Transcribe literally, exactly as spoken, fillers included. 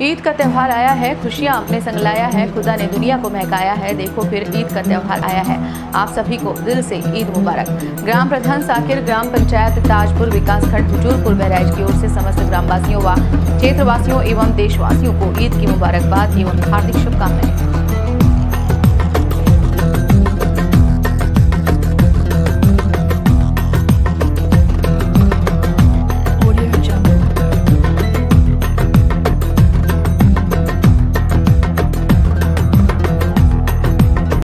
ईद का त्यौहार आया है, खुशियां अपने संग लाया है, खुदा ने दुनिया को महकाया है। देखो फिर ईद का त्यौहार आया है, आप सभी को दिल से ईद मुबारक। ग्राम प्रधान साकिर, ग्राम पंचायत ताजपुर, विकासखंड हुजूरपुर बहराइच की ओर से समस्त ग्रामवासियों व क्षेत्रवासियों एवं देशवासियों को ईद की मुबारकबाद एवं हार्दिक शुभकामनाएं।